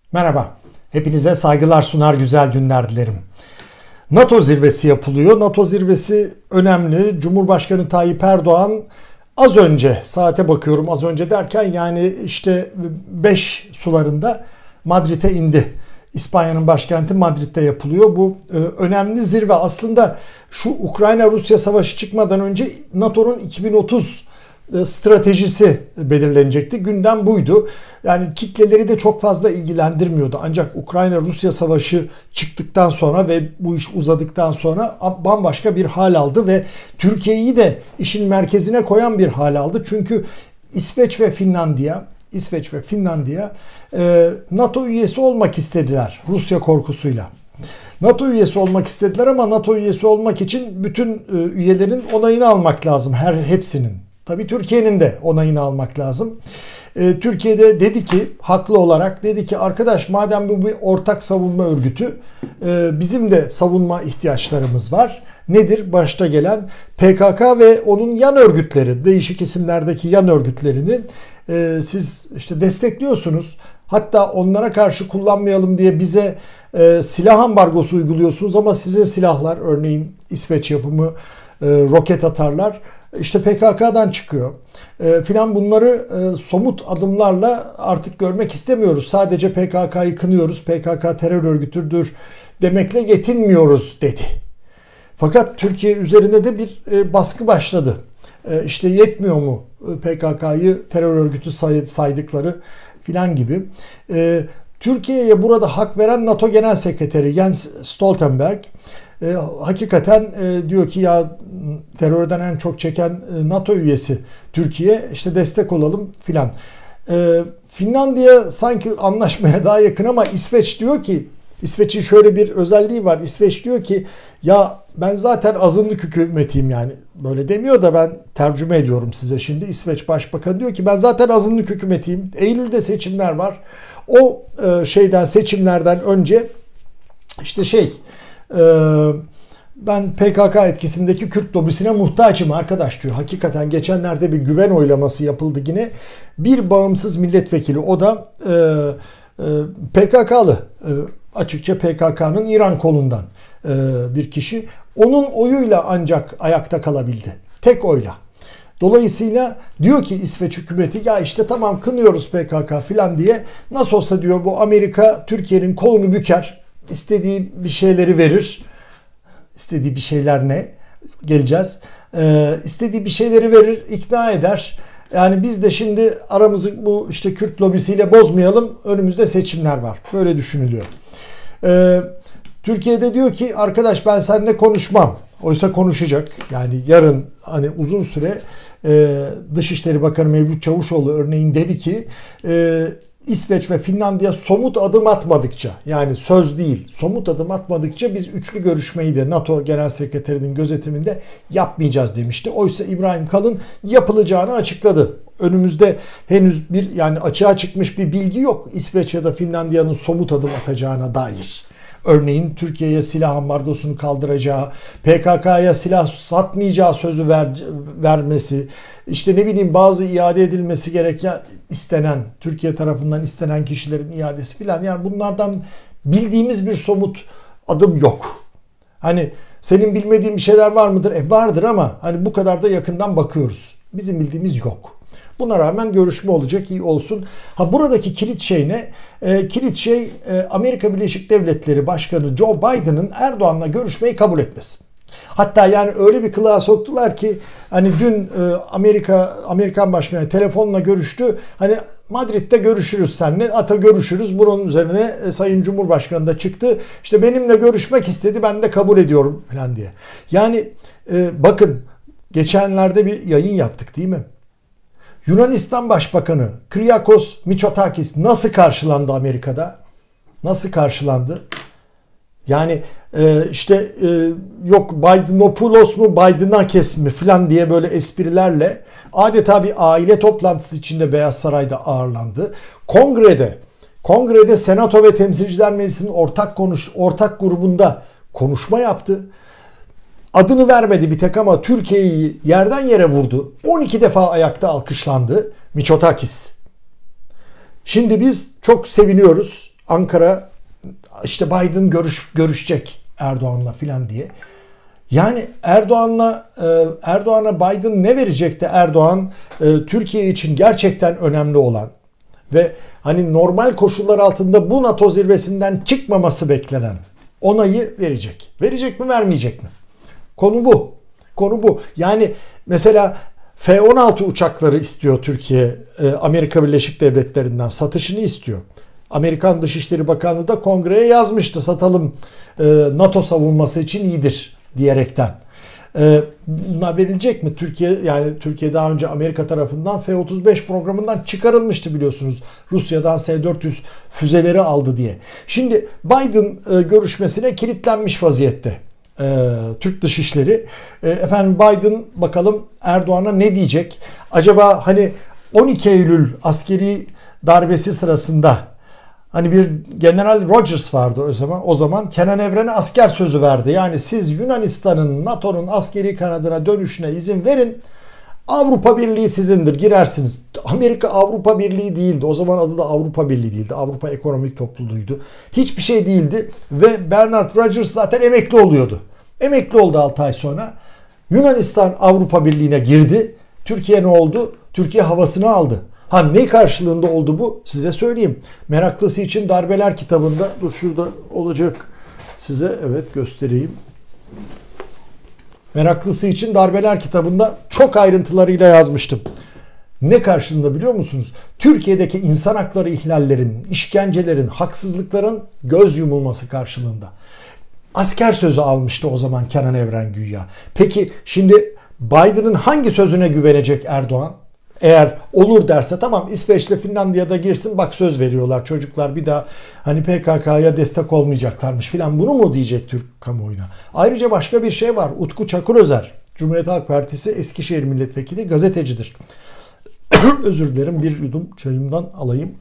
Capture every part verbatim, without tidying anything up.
Merhaba, hepinize saygılar sunar, güzel günler dilerim. NATO zirvesi yapılıyor. NATO zirvesi önemli. Cumhurbaşkanı Tayyip Erdoğan az önce, saate bakıyorum az önce derken yani işte beş sularında Madrid'e indi. İspanya'nın başkenti Madrid'de yapılıyor. Bu e, önemli zirve aslında şu Ukrayna-Rusya savaşı çıkmadan önce NATO'nun iki bin otuz stratejisi belirlenecekti. Gündem buydu. Yani kitleleri de çok fazla ilgilendirmiyordu. Ancak Ukrayna-Rusya savaşı çıktıktan sonra ve bu iş uzadıktan sonra bambaşka bir hal aldı ve Türkiye'yi de işin merkezine koyan bir hal aldı. Çünkü İsveç ve Finlandiya İsveç ve Finlandiya NATO üyesi olmak istediler Rusya korkusuyla. NATO üyesi olmak istediler ama NATO üyesi olmak için bütün üyelerin onayını almak lazım. Her hepsinin. Tabii Türkiye'nin de onayını almak lazım. Ee, Türkiye'de dedi ki, haklı olarak dedi ki arkadaş madem bu bir ortak savunma örgütü, e, bizim de savunma ihtiyaçlarımız var. Nedir? Başta gelen P K K ve onun yan örgütleri, değişik isimlerdeki yan örgütlerini e, siz işte destekliyorsunuz. Hatta onlara karşı kullanmayalım diye bize e, silah ambargosu uyguluyorsunuz ama sizin silahlar, örneğin İsveç yapımı e, roket atarlar, İşte P K K'dan çıkıyor e, filan, bunları e, somut adımlarla artık görmek istemiyoruz. Sadece P K K'yı kınıyoruz, P K K terör örgütüdür demekle yetinmiyoruz dedi. Fakat Türkiye üzerinde de bir e, baskı başladı. E, işte yetmiyor mu P K K'yı terör örgütü say, saydıkları filan gibi. E, Türkiye'ye burada hak veren NATO Genel Sekreteri Jens Stoltenberg E, hakikaten e, diyor ki ya terörden en çok çeken e, NATO üyesi Türkiye, işte destek olalım filan. E, Finlandiya sanki anlaşmaya daha yakın ama İsveç diyor ki, İsveç'in şöyle bir özelliği var. İsveç diyor ki ya ben zaten azınlık hükümetiyim, yani böyle demiyor da ben tercüme ediyorum size şimdi. İsveç Başbakanı diyor ki ben zaten azınlık hükümetiyim. Eylül'de seçimler var. O e, şeyden seçimlerden önce işte şey ben P K K etkisindeki Kürt lobisine muhtaçım arkadaş diyor. Hakikaten geçenlerde bir güven oylaması yapıldı yine. Bir bağımsız milletvekili, o da e, e, P K K'lı, e, açıkça P K K'nın İran kolundan e, bir kişi. Onun oyuyla ancak ayakta kalabildi. Tek oyla. Dolayısıyla diyor ki İsveç hükümeti ya işte tamam kınıyoruz P K K filan diye, nasıl olsa diyor bu Amerika Türkiye'nin kolunu büker. İstediği bir şeyleri verir. İstediği bir şeyler ne? Geleceğiz. Ee, istediği bir şeyleri verir, ikna eder. Yani biz de şimdi aramızı bu işte Kürt lobisiyle bozmayalım. Önümüzde seçimler var. Böyle düşünülüyor. Ee, Türkiye'de diyor ki arkadaş ben seninle konuşmam. Oysa konuşacak. Yani yarın hani uzun süre e, Dışişleri Bakanı Mevlüt Çavuşoğlu örneğin dedi ki e, İsveç ve Finlandiya somut adım atmadıkça, yani söz değil somut adım atmadıkça biz üçlü görüşmeyi de NATO Genel Sekreterinin gözetiminde yapmayacağız demişti. Oysa İbrahim Kalın yapılacağını açıkladı. Önümüzde henüz bir yani açığa çıkmış bir bilgi yok İsveç ya da Finlandiya'nın somut adım atacağına dair. Örneğin Türkiye'ye silah ambargosunu kaldıracağı, P K K'ya silah satmayacağı sözü ver, vermesi, işte ne bileyim bazı iade edilmesi gereken istenen, Türkiye tarafından istenen kişilerin iadesi filan, yani bunlardan bildiğimiz bir somut adım yok. Hani senin bilmediğin bir şeyler var mıdır? E vardır ama hani bu kadar da yakından bakıyoruz. Bizim bildiğimiz yok. Buna rağmen görüşme olacak, iyi olsun. Ha buradaki kilit şey ne? E, kilit şey e, Amerika Birleşik Devletleri Başkanı Joe Biden'ın Erdoğan'la görüşmeyi kabul etmesi. Hatta yani öyle bir kılığa soktular ki hani dün e, Amerika Amerikan Başkanı telefonla görüştü. Hani Madrid'de görüşürüz seninle, ata görüşürüz. Bunun üzerine e, Sayın Cumhurbaşkanı da çıktı. İşte benimle görüşmek istedi, ben de kabul ediyorum falan diye. Yani e, bakın geçenlerde bir yayın yaptık değil mi? Yunanistan Başbakanı Kyriakos Mitsotakis nasıl karşılandı Amerika'da? Nasıl karşılandı? Yani e, işte e, yok Bidenopoulos mu Bidenakes mi falan diye böyle esprilerle adeta bir aile toplantısı içinde Beyaz Saray'da ağırlandı. Kongrede, kongrede Senato ve Temsilciler Meclisi'nin ortak konuş ortak grubunda konuşma yaptı. Adını vermedi bir tek ama Türkiye'yi yerden yere vurdu. on iki defa ayakta alkışlandı Mitsotakis. Şimdi biz çok seviniyoruz. Ankara işte Biden görüş, görüşecek Erdoğan'la filan diye. Yani Erdoğan'la Erdoğan'a Biden ne verecek de Erdoğan Türkiye için gerçekten önemli olan ve hani normal koşullar altında bu NATO zirvesinden çıkmaması beklenen onayı verecek. Verecek mi, vermeyecek mi? Konu bu. Konu bu. Yani mesela F on altı uçakları istiyor Türkiye, Amerika Birleşik Devletleri'nden satışını istiyor. Amerikan Dışişleri Bakanlığı da kongreye yazmıştı, satalım NATO savunması için iyidir diyerekten. Bunlar verilecek mi? Türkiye, yani Türkiye daha önce Amerika tarafından F otuz beş programından çıkarılmıştı biliyorsunuz. Rusya'dan S dört yüz füzeleri aldı diye. Şimdi Biden görüşmesine kilitlenmiş vaziyette Türk Dışişleri. Efendim Biden bakalım Erdoğan'a ne diyecek? Acaba hani on iki Eylül askeri darbesi sırasında hani bir General Rogers vardı o zaman. O zaman Kenan Evren'e asker sözü verdi. Yani siz Yunanistan'ın NATO'nun askeri kanadına dönüşüne izin verin. Avrupa Birliği sizindir, girersiniz. Amerika Avrupa Birliği değildi. O zaman adı da Avrupa Birliği değildi. Avrupa Ekonomik Topluluğu'ydu. Hiçbir şey değildi. Ve Bernard Rogers zaten emekli oluyordu. Emekli oldu altı ay sonra. Yunanistan Avrupa Birliği'ne girdi. Türkiye ne oldu? Türkiye havasını aldı. Ha ne karşılığında oldu bu? Size söyleyeyim. Meraklısı için Darbeler kitabında, dur şurada olacak size, evet göstereyim. Meraklısı için Darbeler kitabında çok ayrıntılarıyla yazmıştım. Ne karşılığında biliyor musunuz? Türkiye'deki insan hakları ihlallerin, işkencelerin, haksızlıkların göz yumulması karşılığında. Asker sözü almıştı o zaman Kenan Evren güya. Peki şimdi Biden'ın hangi sözüne güvenecek Erdoğan? Eğer olur derse tamam, İsveç'le Finlandiya'da girsin, bak söz veriyorlar çocuklar, bir daha hani P K K'ya destek olmayacaklarmış filan, bunu mu diyecek Türk kamuoyuna? Ayrıca başka bir şey var. Utku Çakırözer, Cumhuriyet Halk Partisi Eskişehir Milletvekili, gazetecidir. Özür dilerim, bir yudum çayımdan alayım.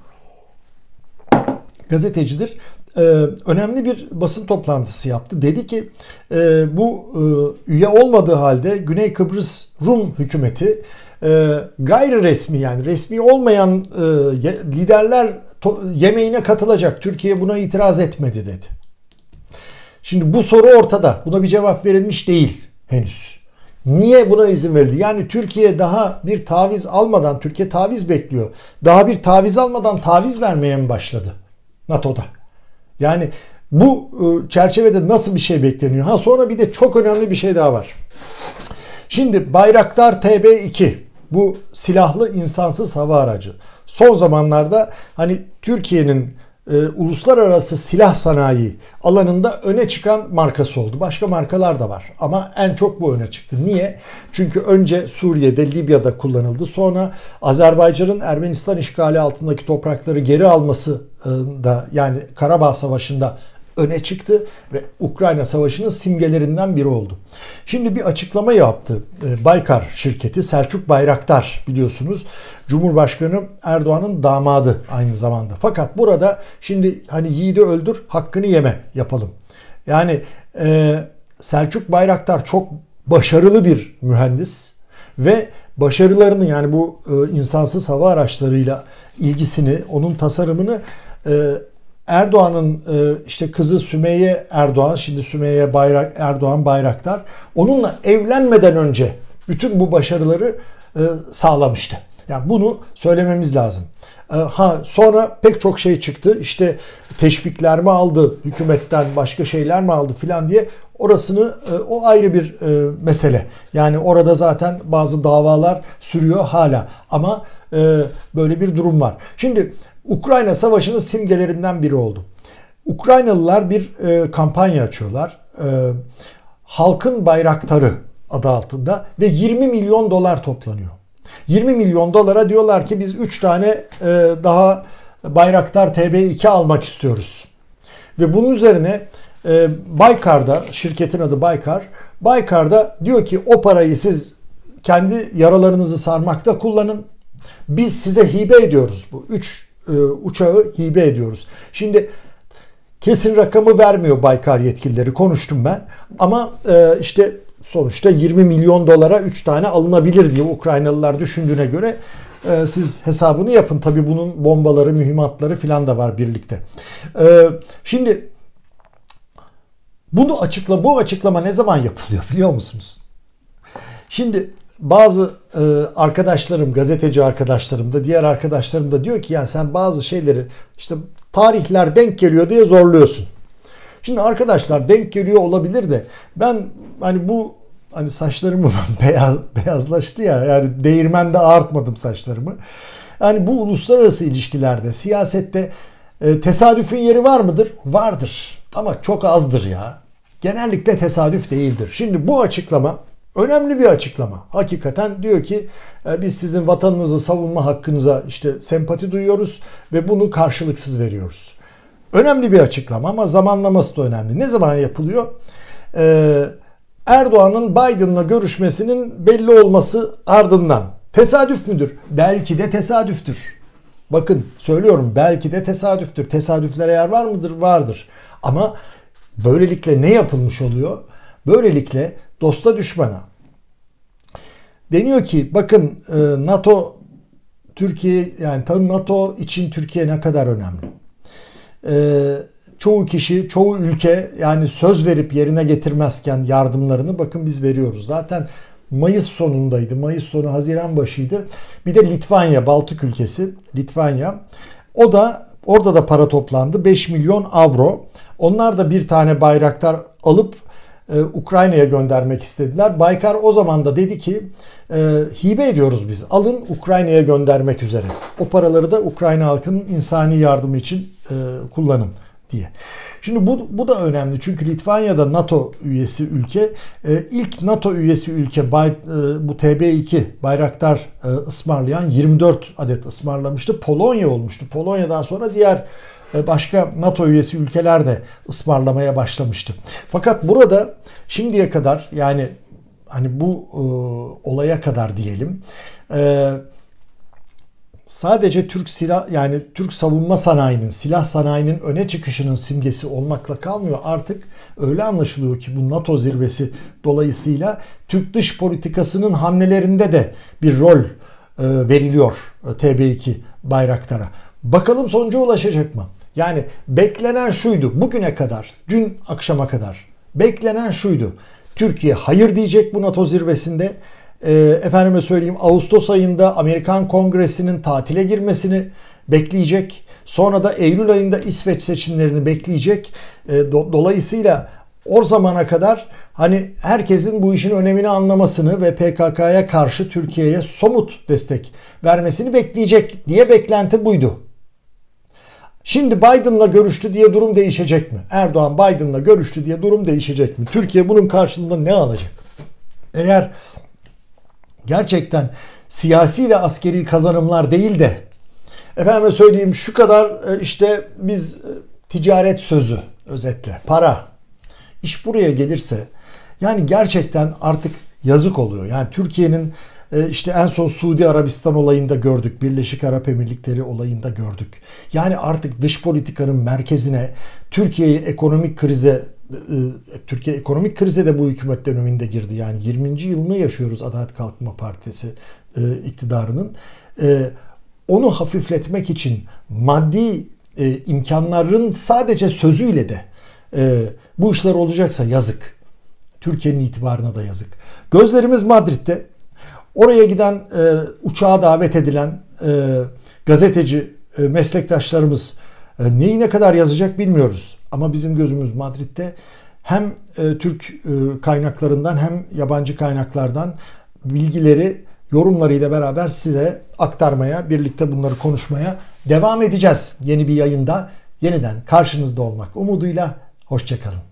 Gazetecidir. Ee, önemli bir basın toplantısı yaptı. Dedi ki e, bu e, üye olmadığı halde Güney Kıbrıs Rum hükümeti e, gayri resmi, yani resmi olmayan e, liderler to, yemeğine katılacak. Türkiye buna itiraz etmedi dedi. Şimdi bu soru ortada. Buna bir cevap verilmiş değil henüz. Niye buna izin verildi? Yani Türkiye daha bir taviz almadan, Türkiye taviz bekliyor. Daha bir taviz almadan taviz vermeye mi başladı NATO'da? Yani bu çerçevede nasıl bir şey bekleniyor? Ha sonra bir de çok önemli bir şey daha var. Şimdi Bayraktar T B iki, bu silahlı insansız hava aracı. Son zamanlarda hani Türkiye'nin e, uluslararası silah sanayi alanında öne çıkan markası oldu. Başka markalar da var ama en çok bu öne çıktı. Niye? Çünkü önce Suriye'de, Libya'da kullanıldı. Sonra Azerbaycan'ın Ermenistan işgali altındaki toprakları geri alması da, yani Karabağ Savaşı'nda öne çıktı ve Ukrayna Savaşı'nın simgelerinden biri oldu. Şimdi bir açıklama yaptı Baykar şirketi. Selçuk Bayraktar biliyorsunuz Cumhurbaşkanı Erdoğan'ın damadı aynı zamanda. Fakat burada şimdi hani yiğidi öldür hakkını yeme yapalım. Yani e, Selçuk Bayraktar çok başarılı bir mühendis ve başarılarını, yani bu e, insansız hava araçlarıyla ilgisini, onun tasarımını e, Erdoğan'ın işte kızı Sümeyye Erdoğan, şimdi Sümeyye Bayrak, Erdoğan Bayraktar, onunla evlenmeden önce bütün bu başarıları sağlamıştı. Yani bunu söylememiz lazım. Ha sonra pek çok şey çıktı. İşte teşvikler mi aldı hükümetten, başka şeyler mi aldı filan diye, orasını o ayrı bir mesele. Yani orada zaten bazı davalar sürüyor hala. Ama böyle bir durum var. Şimdi Ukrayna Savaşı'nın simgelerinden biri oldu. Ukraynalılar bir e, kampanya açıyorlar. E, Halkın Bayraktarı adı altında ve yirmi milyon dolar toplanıyor. yirmi milyon dolara diyorlar ki biz üç tane e, daha Bayraktar T B iki almak istiyoruz. Ve bunun üzerine e, Baykar'da, şirketin adı Baykar, Baykar'da diyor ki o parayı siz kendi yaralarınızı sarmakta kullanın. Biz size hibe ediyoruz bu üç uçağı hibe ediyoruz. Şimdi kesin rakamı vermiyor Baykar yetkilileri, konuştum ben. Ama işte sonuçta yirmi milyon dolara üç tane alınabilir diye Ukraynalılar düşündüğüne göre E, siz hesabını yapın. Tabii bunun bombaları, mühimmatları filan da var birlikte. E, şimdi bunu açıkla, bu açıklama ne zaman yapılıyor biliyor musunuz? Şimdi bazı e, arkadaşlarım, gazeteci arkadaşlarım da, diğer arkadaşlarım da diyor ki yani sen bazı şeyleri işte tarihler denk geliyor diye zorluyorsun. Şimdi arkadaşlar denk geliyor olabilir de ben hani bu hani saçlarımı beyaz, beyazlaştı ya, yani değirmende ağartmadım saçlarımı. Yani bu uluslararası ilişkilerde, siyasette e, tesadüfün yeri var mıdır? Vardır. Ama çok azdır ya. Genellikle tesadüf değildir. Şimdi bu açıklama önemli bir açıklama. Hakikaten diyor ki e, biz sizin vatanınızı savunma hakkınıza işte sempati duyuyoruz ve bunu karşılıksız veriyoruz. Önemli bir açıklama ama zamanlaması da önemli. Ne zaman yapılıyor? Ee, Erdoğan'ın Biden'la görüşmesinin belli olması ardından. Tesadüf müdür? Belki de tesadüftür. Bakın söylüyorum, belki de tesadüftür. Tesadüflere yer var mıdır? Vardır. Ama böylelikle ne yapılmış oluyor? Böylelikle dosta düşmana. Deniyor ki bakın NATO Türkiye, yani tabii NATO için Türkiye ne kadar önemli. Ee, çoğu kişi, çoğu ülke yani söz verip yerine getirmezken yardımlarını bakın biz veriyoruz. Zaten Mayıs sonundaydı. Mayıs sonu Haziran başıydı. Bir de Litvanya, Baltık ülkesi Litvanya. O da orada da para toplandı. beş milyon avro. Onlar da bir tane Bayraktar alıp e, Ukrayna'ya göndermek istediler. Baykar o zaman da dedi ki e, hibe ediyoruz biz. Alın, Ukrayna'ya göndermek üzere. O paraları da Ukrayna halkının insani yardımı için e, kullanın diye. Şimdi bu, bu da önemli çünkü Litvanya'da NATO üyesi ülke. E, ilk NATO üyesi ülke bay, e, bu T B iki Bayraktar e, ısmarlayan yirmi dört adet ısmarlamıştı. Polonya olmuştu. Polonya'dan sonra diğer e, başka NATO üyesi ülkeler de ısmarlamaya başlamıştı. Fakat burada şimdiye kadar, yani hani bu e, olaya kadar diyelim, e, sadece Türk silah, yani Türk savunma sanayinin, silah sanayinin öne çıkışının simgesi olmakla kalmıyor. Artık öyle anlaşılıyor ki bu NATO zirvesi dolayısıyla Türk dış politikasının hamlelerinde de bir rol e, veriliyor T B iki Bayraktar'a. Bakalım sonuca ulaşacak mı? Yani beklenen şuydu bugüne kadar, dün akşama kadar beklenen şuydu. Türkiye hayır diyecek bu NATO zirvesinde. E, efendime söyleyeyim, Ağustos ayında Amerikan Kongresi'nin tatile girmesini bekleyecek. Sonra da Eylül ayında İsveç seçimlerini bekleyecek. E, do, dolayısıyla o zamana kadar hani herkesin bu işin önemini anlamasını ve P K K'ya karşı Türkiye'ye somut destek vermesini bekleyecek diye beklenti buydu. Şimdi Biden'la görüştü diye durum değişecek mi? Erdoğan Biden'la görüştü diye durum değişecek mi? Türkiye bunun karşılığında ne alacak? Eğer gerçekten siyasi ve askeri kazanımlar değil de efendime söyleyeyim şu kadar işte biz ticaret sözü, özetle para, iş buraya gelirse yani gerçekten artık yazık oluyor. Yani Türkiye'nin işte en son Suudi Arabistan olayında gördük, Birleşik Arap Emirlikleri olayında gördük. Yani artık dış politikanın merkezine Türkiye'yi ekonomik krize, Türkiye ekonomik krize de bu hükümet döneminde girdi. Yani yirminci yılını yaşıyoruz Adalet Kalkınma Partisi iktidarının. Onu hafifletmek için maddi imkanların sadece sözüyle de bu işler olacaksa yazık. Türkiye'nin itibarına da yazık. Gözlerimiz Madrid'de. Oraya giden, e, uçağa davet edilen e, gazeteci e, meslektaşlarımız e, neyi ne kadar yazacak bilmiyoruz. Ama bizim gözümüz Madrid'de. Hem e, Türk e, kaynaklarından hem yabancı kaynaklardan bilgileri, yorumlarıyla beraber size aktarmaya, birlikte bunları konuşmaya devam edeceğiz. Yeni bir yayında yeniden karşınızda olmak umuduyla. Hoşça kalın.